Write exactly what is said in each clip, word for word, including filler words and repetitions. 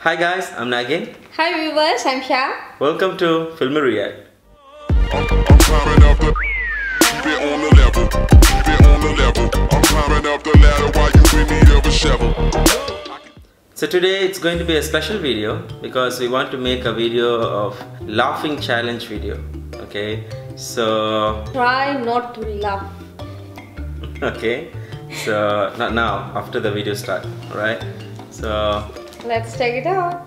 Hi guys, I'm Nagin. Hi viewers, I'm Shah. Welcome to Filmy React. I'm, I'm climbing up the, keep it on the level, keep it on the level. I'm climbing up the ladder while you in need of a shovel. So today it's going to be a special video because we want to make a video of laughing challenge video. Okay, so Try not to laugh. okay, so not now, after the video start. All right, so Let's check it out.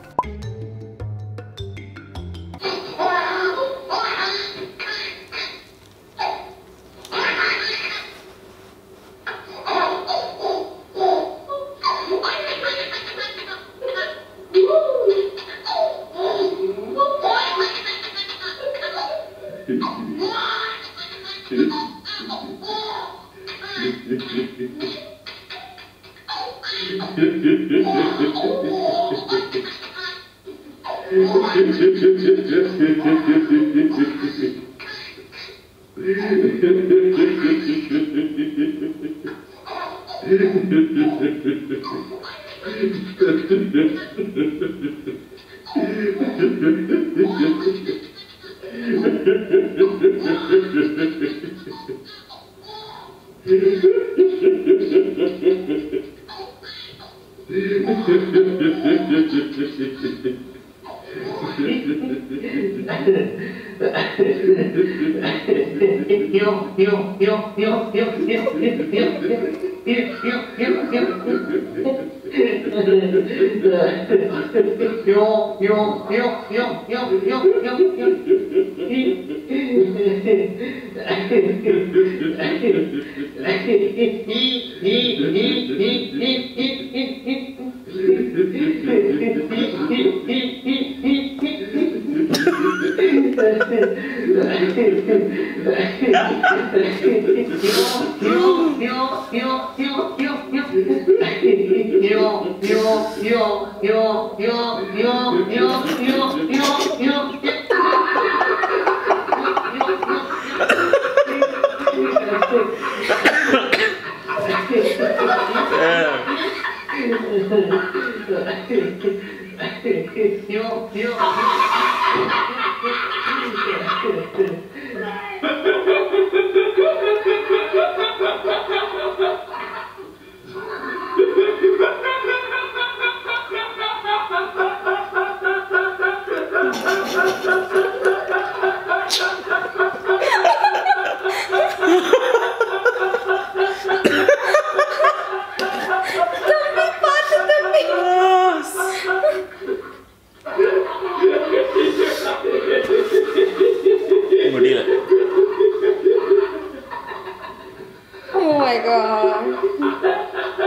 Oh my god.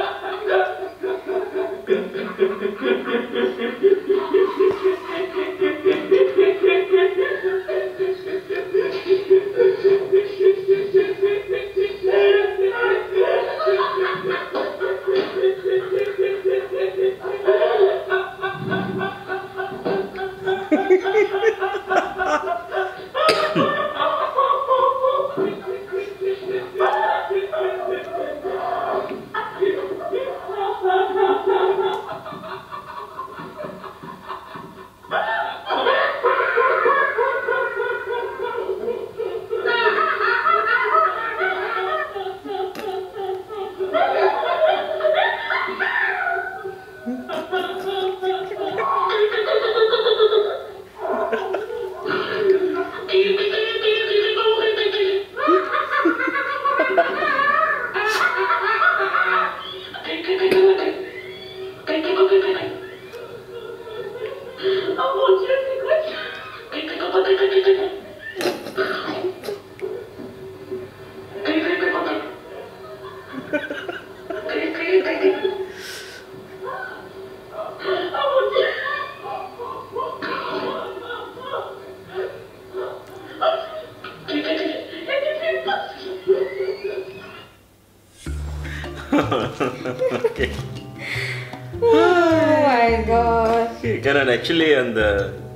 okay. Oh my god. You cannot actually on the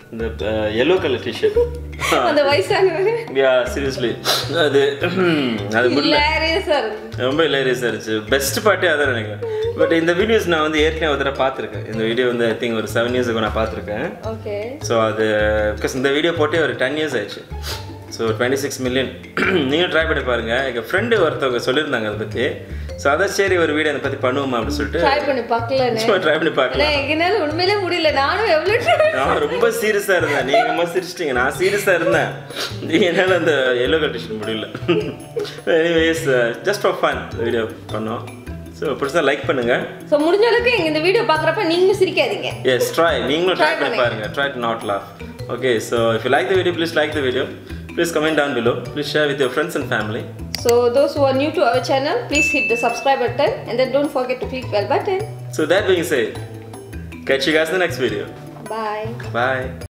the uh, yellow color t-shirt. அந்த வயசானவங்க. Yeah, seriously. அது அது hilarious ஆ ரொம்ப hilarious ஆ இருந்துச்சு. Best பார்ட்டே அதான் நினைக்கிறேன். But இந்த videos நான் வந்து ஏற்கனவே ஒரு தடவை பார்த்துருக்கேன். இந்த வீடியோ வந்து ஐ திங்க் ஒரு செவன் இயர்ஸ் நான் பார்த்துருக்கேன். ஓகே. ஸோ அது பிகாஸ் இந்த வீடியோ போட்டே ஒரு டென் இயர்ஸ் ஆயிடுச்சு. ஸோ டுவெண்ட்டி சிக்ஸ் மில்லியன் நீங்கள் ட்ரை பண்ணி பாருங்கள். எங்கள் ஃப்ரெண்டு ஒருத்தவங்க சொல்லியிருந்தாங்க அதை பற்றி. ஸோ அதான் சரி ஒரு வீடியோ அதை பற்றி பண்ணுவோமா அப்படின்னு சொல்லிட்டு ட்ரை பண்ணி பார்க்கலன்னு சும்மா ட்ரை பண்ணி பார்க்கலாம். எங்கனால உண்மையிலே முடியல. நானும் எவ்வளோ நான் ரொம்ப சீரியஸாக இருந்தேன். நீங்கள் அம்மா சிரிச்சிட்டிங்க. நான் சீரியஸாக இருந்தேன். என்னால் அந்த எல்லோ கண்டிஷன் முடியல. Anyways just for fun video பண்ணோம். ஸோ பிடிச்சா லைக் பண்ணுங்கள். ஸோ முடிஞ்ச அளவுக்கு எங்கள் இந்த வீடியோ பார்க்குறப்ப நீங்களும் சிரிக்காதீங்க. எஸ் ட்ரை நீங்களும் ட்ரை பண்ணி பாருங்கள். Try to not laugh. Okay so if you like the video please like the video. Please comment down below. Please share with your friends and family. So those who are new to our channel, please hit the subscribe button and then don't forget to click bell button. So that being said, catch you guys in the next video. Bye. Bye.